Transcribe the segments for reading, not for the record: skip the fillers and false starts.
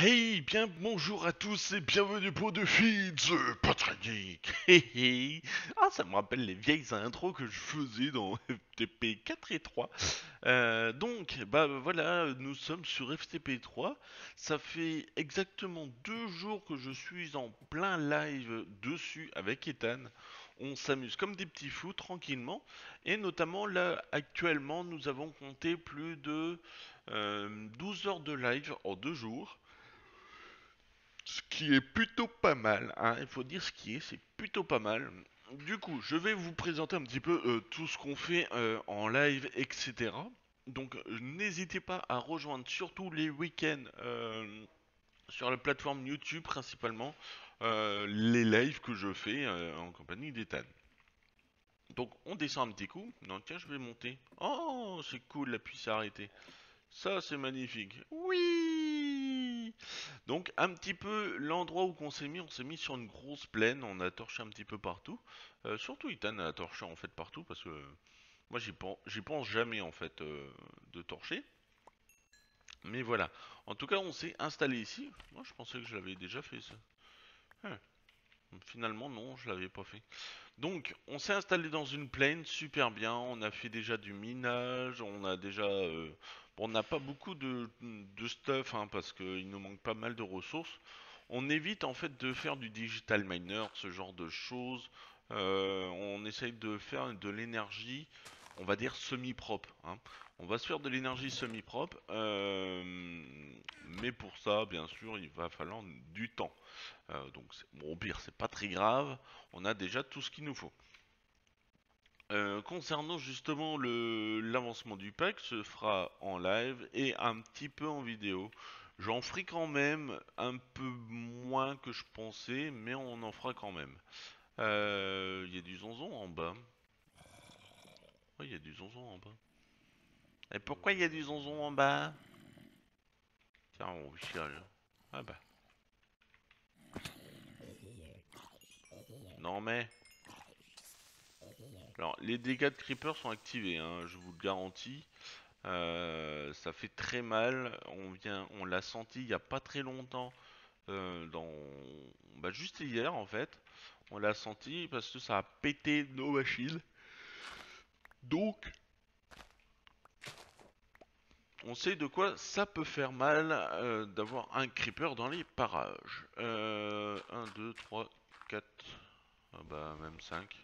Hey, bien bonjour à tous et bienvenue pour The Feeds, Patrick. Hey, hey. Ah, ça me rappelle les vieilles intros que je faisais dans FTP 4 et 3. Donc, voilà, nous sommes sur FTP 3. Ça fait exactement 2 jours que je suis en plein live dessus avec Ethan. On s'amuse comme des petits fous tranquillement. Et notamment là, actuellement, nous avons compté plus de 12 heures de live en 2 jours. Ce qui est plutôt pas mal, hein. Il faut dire ce qui est, c'est plutôt pas mal. Du coup, je vais vous présenter un petit peu tout ce qu'on fait en live, etc. Donc, n'hésitez pas à rejoindre surtout les week-ends sur la plateforme YouTube principalement les lives que je fais en compagnie d'Ethan. Donc, on descend un petit coup. Non, tiens, je vais monter. Oh, c'est cool, la pluie s'est arrêtée. Ça, c'est magnifique. Oui! Donc, un petit peu l'endroit où on s'est mis sur une grosse plaine, on a torché un petit peu partout. Surtout Ethan a torché en fait partout parce que moi j'y pense jamais en fait de torcher. Mais voilà. En tout cas, on s'est installé ici. Moi, je pensais que je l'avais déjà fait ça. Ah, finalement, non, je l'avais pas fait. Donc, on s'est installé dans une plaine, super bien. On a fait déjà du minage, on a déjà. Bon, on n'a pas beaucoup de stuff, hein, parce qu'il nous manque pas mal de ressources. On évite en fait de faire du digital miner, ce genre de choses. On essaye de faire de l'énergie, on va dire semi-propre, hein. On va se faire de l'énergie semi-propre, mais pour ça, bien sûr, il va falloir du temps. Donc, bon, au pire, c'est pas très grave. On a déjà tout ce qu'il nous faut. Concernant justement l'avancement du pack, se fera en live et un petit peu en vidéo. J'en ferai quand même un peu moins que je pensais, mais on en fera quand même. Il y a du zonzon en bas. Oui, il y a du zonzon en bas. Et pourquoi il y a du zonzon en bas? Tiens, on chiale. Ah bah. Non mais. Alors, les dégâts de creeper sont activés, hein, je vous le garantis. Ça fait très mal. On l'a senti il y a pas très longtemps. Juste hier en fait. On l'a senti parce que ça a pété nos machines. Donc, on sait de quoi ça peut faire mal d'avoir un creeper dans les parages. 1, 2, 3, 4. Ah bah, même 5.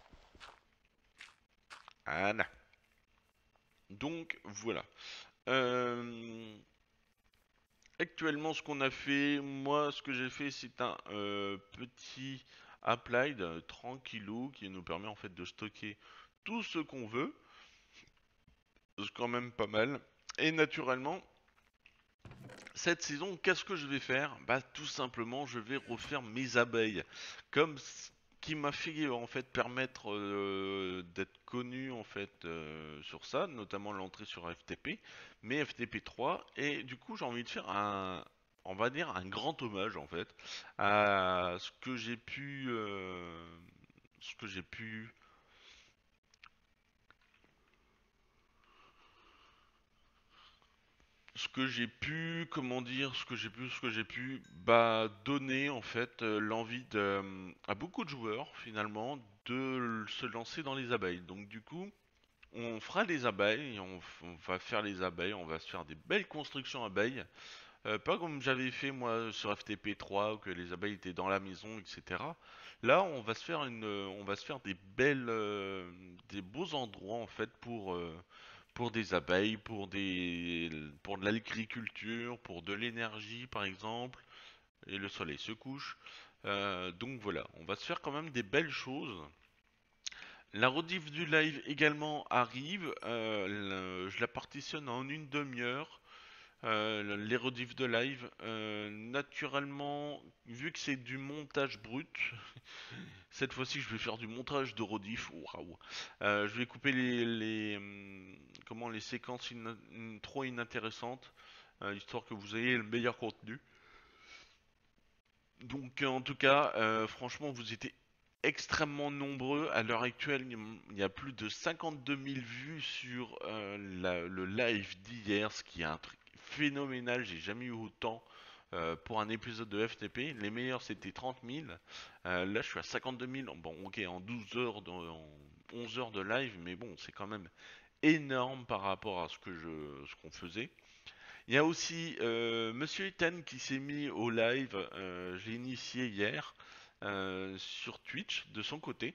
Ah, non. Donc, voilà. Euh, Actuellement, ce qu'on a fait, moi, ce que j'ai fait, c'est un petit applied tranquillou qui nous permet en fait de stocker tout ce qu'on veut. C'est quand même pas mal. Et naturellement, cette saison, qu'est-ce que je vais faire? Bah, tout simplement, je vais refaire mes abeilles. Comme ce qui m'a fait en fait permettre d'être connu en fait sur ça, notamment l'entrée sur FTP, mais FTP 3. Et du coup, j'ai envie de faire on va dire un grand hommage en fait à ce que j'ai pu comment dire, ce que j'ai pu, bah, donner en fait l'envie à beaucoup de joueurs finalement de se lancer dans les abeilles. Donc du coup, on fera les abeilles, on va faire les abeilles, on va se faire des belles constructions abeilles. Pas comme j'avais fait moi sur FTP 3 où que les abeilles étaient dans la maison, etc. Là, on va se faire des beaux endroits en fait pour des abeilles, pour de l'agriculture, pour de l'énergie par exemple, et le soleil se couche. Donc voilà, on va se faire quand même des belles choses. La rediff du live également arrive, je la partitionne en une demi-heure. Les rediffs de live, naturellement, vu que c'est du montage brut, cette fois-ci je vais faire du montage de rediff. Waouh! Je vais couper les séquences trop inintéressantes, histoire que vous ayez le meilleur contenu. Donc en tout cas, franchement, vous étiez extrêmement nombreux. À l'heure actuelle, il y a plus de 52 000 vues sur le live d'hier, ce qui est un truc phénoménal. J'ai jamais eu autant. pour un épisode de FTP. Les meilleurs c'était 30 000. Là je suis à 52 000. Bon ok en 12 heures, en 11 heures de live, mais bon c'est quand même énorme par rapport à ce qu'on faisait. Il y a aussi Monsieur Ethan qui s'est mis au live. J'ai initié hier sur Twitch de son côté.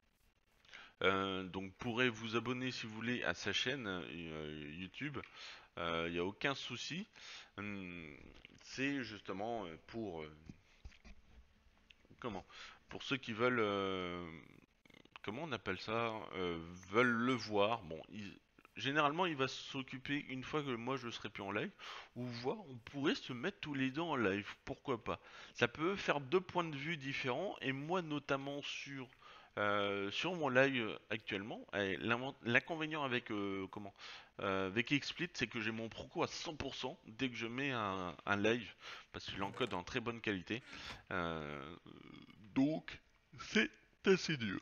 Donc pourrez vous abonner si vous voulez à sa chaîne YouTube. Il n'y a aucun souci. C'est justement pour comment? Pour ceux qui veulent comment on appelle ça? Veulent le voir. Bon, généralement il va s'occuper une fois que moi je serai plus en live. Ou voir, on pourrait se mettre tous les deux en live. Pourquoi pas? Ça peut faire deux points de vue différents. Et moi notamment sur mon live actuellement, l'inconvénient avec avec XSplit, c'est que j'ai mon proco à 100% dès que je mets un live, parce que l'encode est en très bonne qualité. Euh, donc, c'est assez dur.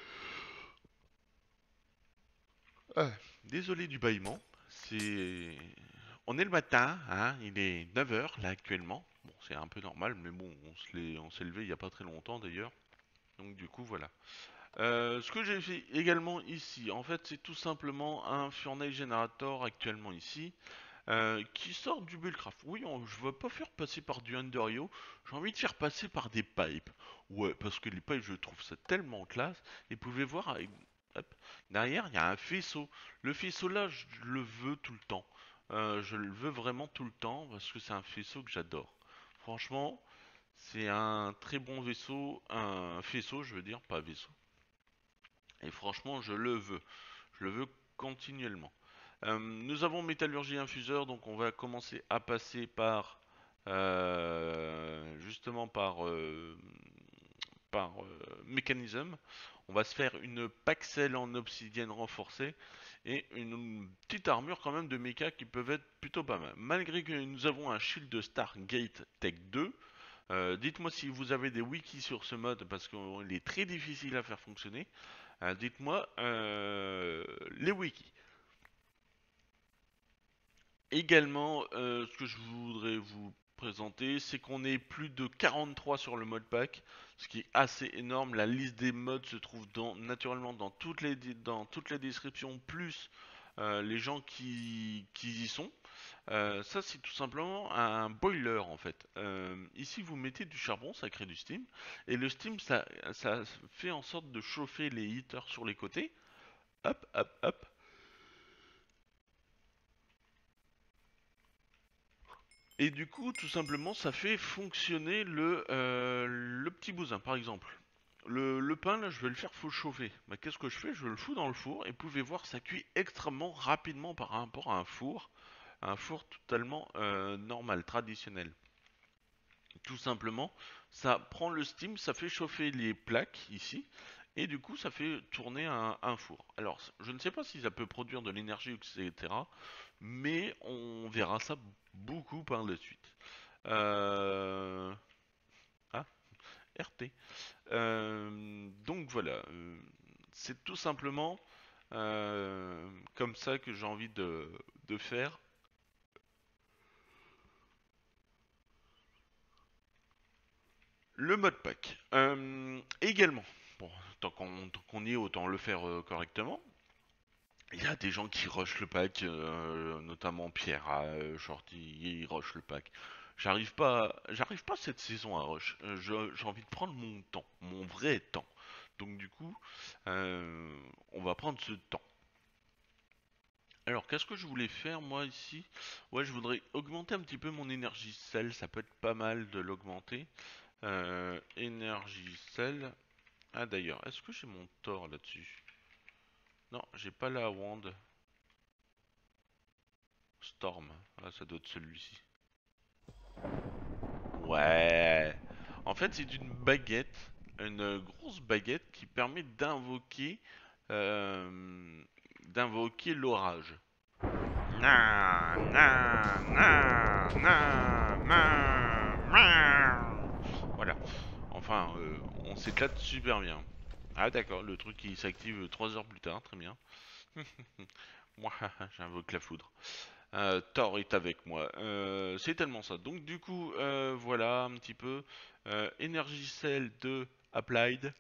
Ah, désolé du bâillement. C'est, on est le matin, hein, il est 9 heures là actuellement. Bon, c'est un peu normal, mais bon, on s'est levé il n'y a pas très longtemps d'ailleurs. Donc du coup, voilà. Ce que j'ai fait également ici, en fait, c'est tout simplement un Furnace Generator actuellement ici, qui sort du Bullcraft. Oui, je veux pas faire passer par du Underio, j'ai envie de faire passer par des pipes. Ouais, parce que les pipes, je trouve ça tellement classe. Et vous pouvez voir, hop, derrière, il y a un faisceau. Le faisceau là, je le veux tout le temps. Je le veux vraiment tout le temps parce que c'est un faisceau que j'adore. Franchement, c'est un très bon vaisseau, un faisceau, je veux dire, pas vaisseau. Et franchement, je le veux. Je le veux continuellement. Nous avons métallurgie infuseur, donc on va commencer à passer par justement par mécanisme. On va se faire une Paxel en obsidienne renforcée et une petite armure quand même de mecha qui peuvent être plutôt pas mal. Malgré que nous avons un shield de Stargate Tech 2, dites-moi si vous avez des wikis sur ce mode parce qu'il est très difficile à faire fonctionner. Dites-moi les wikis. Également, ce que je voudrais vous présenter, c'est qu'on est plus de 43 sur le mode pack, ce qui est assez énorme. La liste des modes se trouve naturellement dans toutes les descriptions, plus les gens qui y sont. Ça, c'est tout simplement un boiler en fait. Ici, vous mettez du charbon, ça crée du steam, et le steam, ça fait en sorte de chauffer les heaters sur les côtés. Hop, hop, hop. Et du coup, tout simplement, ça fait fonctionner le petit bousin, par exemple. Le pain, là, je vais le faire chauffer. Bah, qu'est-ce que je fais? Je le fous dans le four et vous pouvez voir, ça cuit extrêmement rapidement par rapport à un four totalement normal, traditionnel. Tout simplement, ça prend le steam, ça fait chauffer les plaques ici, et du coup, ça fait tourner un four. Alors, je ne sais pas si ça peut produire de l'énergie, etc., mais on verra ça beaucoup par la suite. Euh... Ah, RT. Donc voilà, c'est tout simplement comme ça que j'ai envie de faire. Le mode pack. Également, bon, tant qu'on y est, autant le faire correctement. Il y a des gens qui rushent le pack, notamment Pierre, Shorty, il rush le pack. J'arrive pas cette saison à rush. J'ai envie de prendre mon temps, mon vrai temps. Donc du coup, on va prendre ce temps. Alors, qu'est-ce que je voulais faire moi ici? Ouais, je voudrais augmenter un petit peu mon énergie sel. Ça peut être pas mal de l'augmenter. Énergie sel. Ah d'ailleurs, est-ce que j'ai mon tort là-dessus? Non, j'ai pas la wand. Storm. Ah, ça doit être celui-ci. Ouais. En fait, c'est une baguette, une grosse baguette qui permet euh, d'invoquer l'orage. Na, na, na, na, na, na. Voilà. Enfin, on s'éclate super bien. Ah d'accord, le truc qui s'active 3 heures plus tard, très bien. Moi, j'invoque la foudre. Thor est avec moi. C'est tellement ça. Donc du coup, voilà un petit peu. Energy Cell de Applied.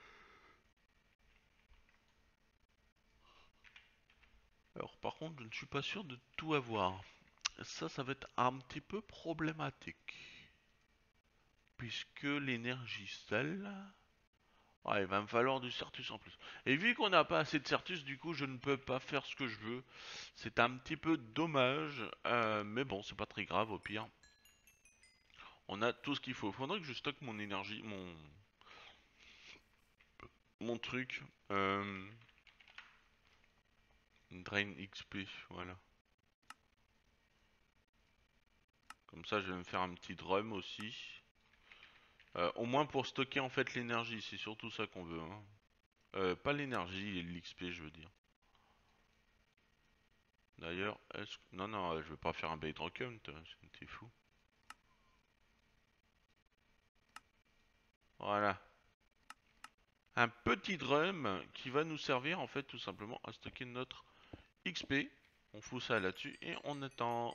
Alors par contre, je ne suis pas sûr de tout avoir. Ça va être un petit peu problématique. Puisque l'énergie Cell... Ah, il va me falloir du Certus en plus. Et vu qu'on n'a pas assez de Certus, du coup, je ne peux pas faire ce que je veux. C'est un petit peu dommage. Mais bon, c'est pas très grave au pire. On a tout ce qu'il faut. Faudrait que je stocke mon énergie, mon truc. Drain XP, voilà. Comme ça, je vais me faire un petit drum aussi. Au moins pour stocker en fait l'énergie, c'est surtout ça qu'on veut. Hein. Pas l'énergie, l'XP, je veux dire. D'ailleurs, est-ce que... Non, non, je veux pas faire un bait rock hunt, t'es fou. Voilà. Un petit drum qui va nous servir en fait tout simplement à stocker notre XP. On fout ça là-dessus et on attend.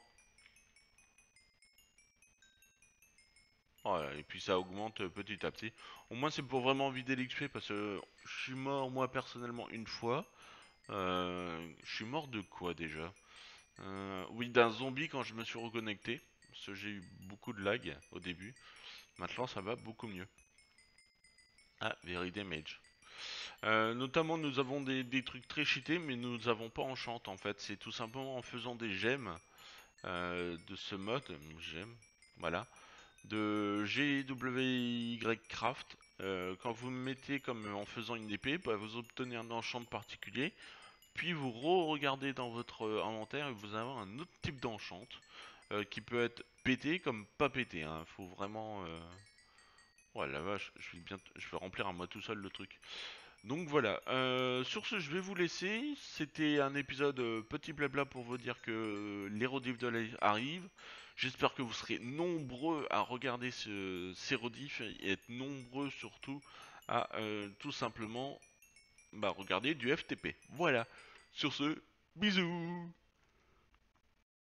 Voilà, et puis ça augmente petit à petit. Au moins c'est pour vraiment vider l'XP parce que je suis mort moi personnellement une fois. Je suis mort de quoi déjà? Oui, d'un zombie quand je me suis reconnecté. Parce que j'ai eu beaucoup de lag au début. Maintenant ça va beaucoup mieux. Ah, very damage. Notamment, nous avons des trucs très cheatés, mais nous avons pas enchant en fait. C'est tout simplement en faisant des gemmes de ce mode, gemmes, voilà, de GWY Craft. Quand vous mettez comme en faisant une épée, bah, vous obtenez un enchant particulier. Puis vous regardez dans votre inventaire et vous avez un autre type d'enchant qui peut être pété comme pas pété. Hein. Faut vraiment. Ouais, la vache, je vais remplir à moi tout seul le truc. Donc voilà, sur ce je vais vous laisser, c'était un épisode petit blabla pour vous dire que l'Hérodiff de l'Aïe arrive. J'espère que vous serez nombreux à regarder ces rediffs et être nombreux surtout à tout simplement regarder du FTP. Voilà, sur ce, bisous.